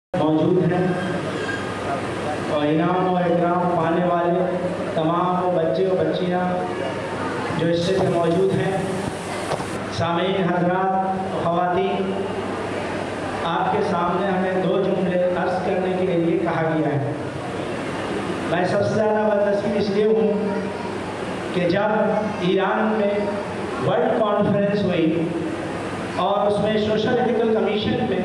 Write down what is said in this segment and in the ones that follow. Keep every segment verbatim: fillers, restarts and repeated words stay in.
موجود ہیں اور انعام و اکرام پانے والے تمام وہ بچے و بچیاں جو اس سے موجود ہیں، سامعین حضرات، خواتین، آپ کے سامنے ہمیں دو جملے عرض کرنے کے لیے کہا گیا ہے۔ میں سب سے زیادہ بدنصیب اس لیے ہوں کہ جب ایران میں ورلڈ کانفرنس ہوئی اور اس میں سوشل ایتھیکل کمیشن میں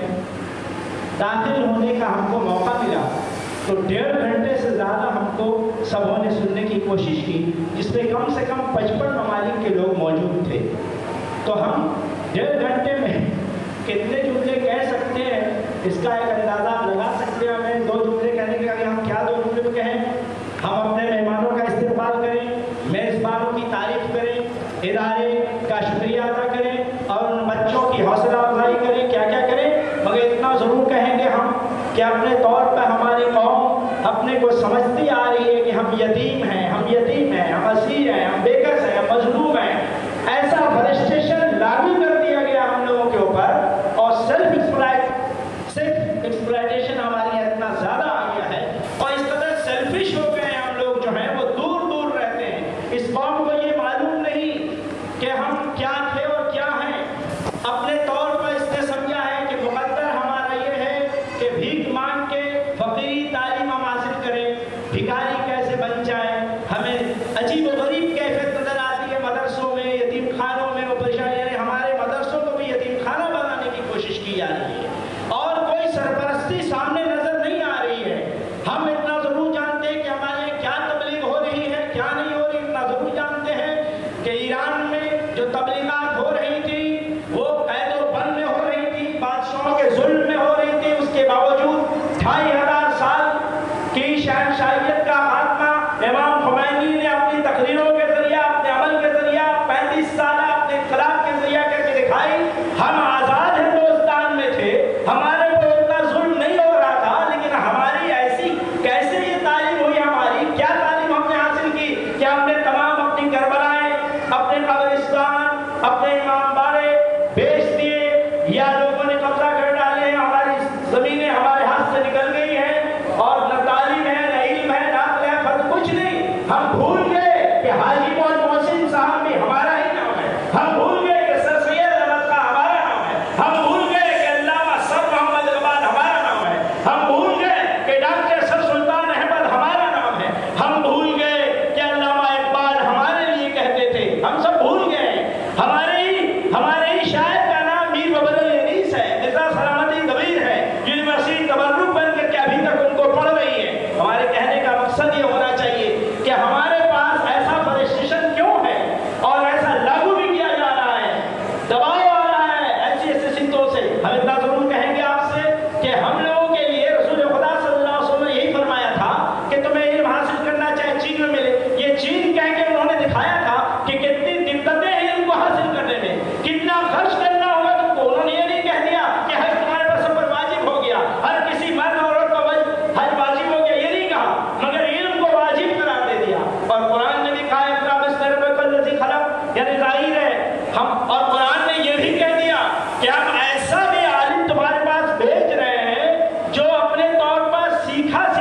داخل ہونے کا ہم کو موقع ملا تو ڈیڑھ گھنٹے سے زیادہ ہم کو سبوں نے سننے کی کوشش کی، جس میں کم سے کم پچپن ممالک کے لوگ موجود تھے۔ تو ہم ڈیڑھ گھنٹے میں کتنے جملے کہہ سکتے ہیں اس کا ایک اندازہ آپ لگا سکتے ہیں۔ ہمیں دو جملے کہنے کے آگے ہم کیا دو جملے میں کہیں؟ ہم اپنے مہمانوں کا استقبال کریں، میزبانوں کی تعریف کریں، ادارے کا شکریہ ادا کریں اور ان بچوں کی حوصلہ افزائی کریں، کیا کیا کریں؟ مگر اتنا ضرور کہیں گے ہم کہ اپنے طور پر ہماری قوم اپنے کو سمجھتی آ رہی ہے کہ ہم یتیم ہیں، ہم یتیم ہیں، ہم اسیر ہیں، ہم بےکس ہیں، ہم مظلوم ہیں۔ ایسا فرسٹریشن لاگو کر دیا گیا ہم لوگوں کے اوپر اور سیلف ایکسپلائٹ سیلف ایکسپلائٹیشن ہمارے یہاں اتنا زیادہ آ گیا ہے اور اس قدر سیلفش ہو گئے ہیں ہم لوگ جو ہیں وہ دور دور رہتے ہیں۔ اس قوم کو یہ معلوم نہیں کہ ہم کیا تھے اور کیا ہیں۔ اپنے طور پر اس نے سمجھا ہے کہ مقدر ہمارا یہ ہے کہ بھیک مانگ کے فقیری تعلیم ہم حاصل کریں، بھکاری کیسے بن جائیں۔ ہمیں عجیب و غریب کیفیت نظر آتی ہے مدرسوں میں، یتیم خانوں میں، وہ پریشانی ہے۔ ہمارے مدرسوں کو بھی یتیم خانہ بنانے کی کوشش کی جا رہی ہے اور کوئی سرپرستی سامنے نظر نہیں آ رہی ہے۔ ہم اتنا ضرور جانتے ہیں کہ ہمارے کیا تبلیغ ہو رہی ہے، کیا نہیں ہو رہی۔ اتنا ضرور جانتے ہیں کہ ایران میں جو تبلیغات ہو رہی تھی وہ قید و بند میں ہو رہی تھی، بادشاہوں کے ظلم میں ہو رہی تھی۔ اس کے باوجود ڈھائی ہزار سال کی شہنشاہیت کا خاتمہ امام خمینی نے اپنی تقریروں کے ذریعہ، اپنے عمل کے ذریعہ، پینتیس سالہ اپنے انقلاب کے ذریعہ کر کے دکھائی۔ ہم آزاد ہندوستان میں تھے، ہمارے کو اتنا ظلم نہیں ہو رہا تھا، لیکن ہماری ایسی کیسے یہ تعلیم ہوئی؟ ہماری کیا تعلیم ہم نے حاصل کی کہ ہم نے تمام اپنی کربلائیں، اپنے قبرستان، اپنے امام باڑے بیچ دیے یا لوگوں نے قبضہ کر ڈالے ہیں؟ ہماری زمینیں ہمارے ہاتھ سے نکل گئی ہیں اور نہ تعلیم ہے، نہ علم ہے، نہ عقل ہے، فرق کچھ نہیں۔ ہم بھول گئے کہ حاجی موج محسن صاحب بھی ہمارا ہی نام ہے، ہم بھول گئے کہ سر سید احمد خان ہمارا نام ہے، ہم بھول گئے کہ علامہ سر محمد اقبال ہمارا نام ہے، ہم بھول گئے کہ ڈاکٹر سر سلطان احمد ہمارا نام ہے، ہم بھول گئے کہ علامہ اقبال ہمارے لیے کہتے تھے۔ ہم سب بھول گئے۔ ہمارے ہی ہمارے ہی شاعر کا نام میر ببر انیس ہے، مرزا سلامتی کبیر ہے، یونیورسٹی تبرک بن کر کے ابھی تک ان کو پڑھ رہی ہے۔ ہمارے کہنے کا مقصد یہ ہونا چاہیے کہ ہمارے پاس ایسا فرسٹریشن کیوں ہے اور ایسا لاگو بھی کیا جا رہا ہے، دباؤ آ رہا ہے ایسی ایسی سمتوں سے۔ ہم اتنا ضرور کہیں گے آپ سے کہ ہم لوگوں کے لیے رسول خدا صلی اللہ علیہ وسلم نے یہی فرمایا تھا کہ تمہیں علم حاصل کرنا چاہے چین میں ملے۔ یہ چین کہہ کے انہوں نے دکھایا تھا کہ کتنی دقتیں ہیں علم کو حاصل کرنے میں، کتنا خرچ کرنا ہوگا تم کو۔ انہوں نے یہ نہیں کہہ دیا کہ حج تمہارے پر سب پر واجب ہو گیا، ہر کسی مرد اور عورت کا حج واجب ہو گیا، یہ نہیں کہا، مگر علم کو واجب قرار دے دیا۔ اور قرآن نے بھی کہا اقرأ باسم ربک الذی خلق، یعنی ظاہر ہے ہم، اور قرآن نے یہ بھی کہہ دیا کہ ہم ایسا بھی عالم تمہارے پاس بھیج رہے ہیں جو اپنے طور پر سیکھا